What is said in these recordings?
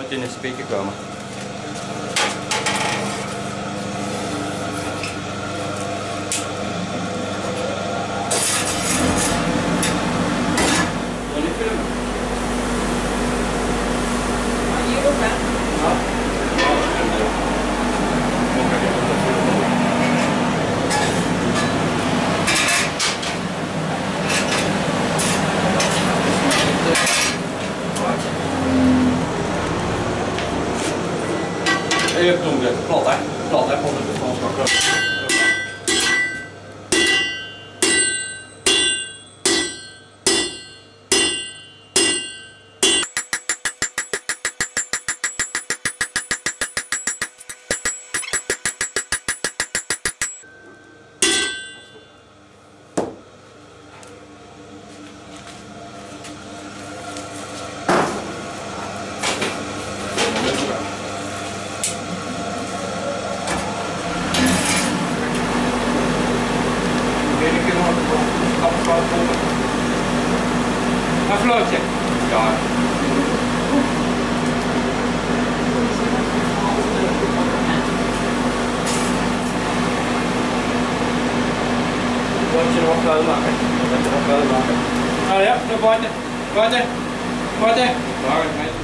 nooit in de speaker komen. Wil je niet filmen? Maar hier ook, hè? Ja. Je hebt toen gezegd, plat hè, voor de transport. Een vlootje. Ja. Vlootje nog wel maken. Dat je nog wel maken. Nou ja, nog buiten. Buiten. Buiten. Daar is het.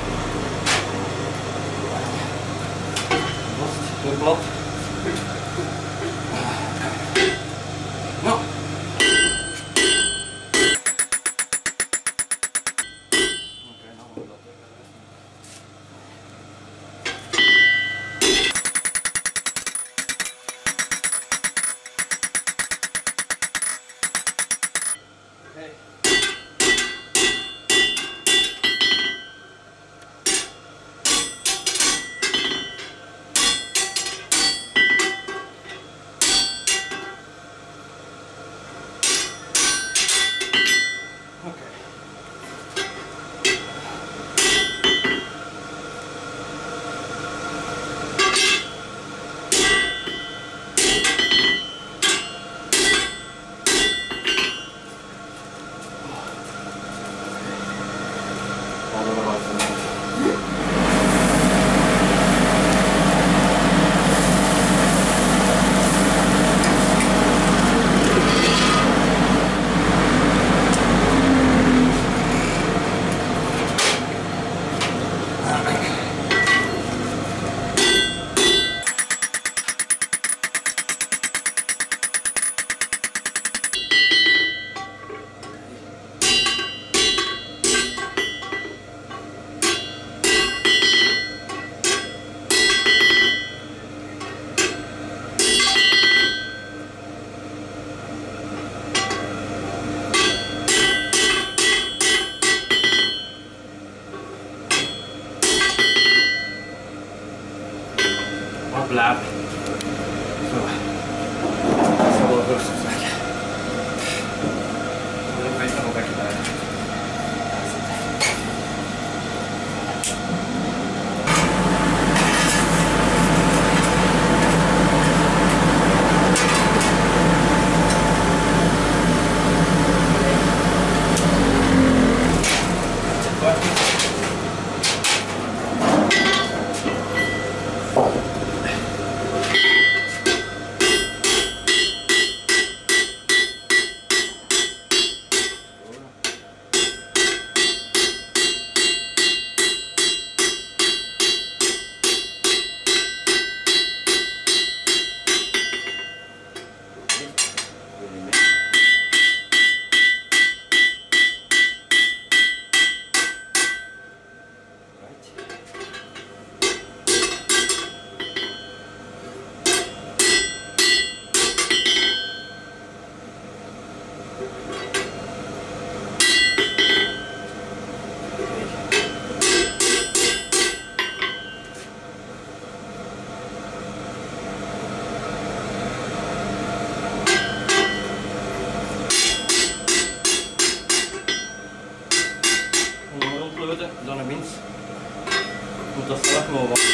Vast. Zo plat. Nou. Wat blijft. Zo. Dat zal wel rustig zijn. Ik weet nog wel weg. Dan een minst. Moet dat zelf maar wat.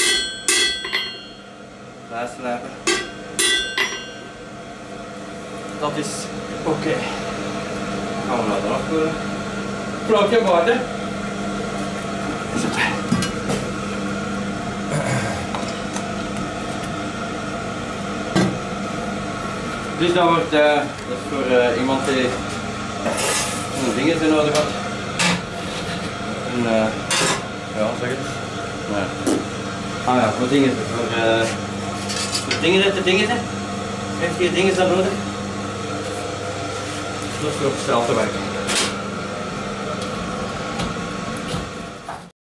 Bijslijpen. Dat is oké. Gaan we nou eraf doen. Vlootje buiten. Zit er. Dus dat wordt dat is voor iemand die dingen te nodig had. En ja, zeg het. Nee. Ah ja, voor dingen. Voor dingen te dingen. Heeft hier dingen aan nodig? Dat is voor op stel te werken.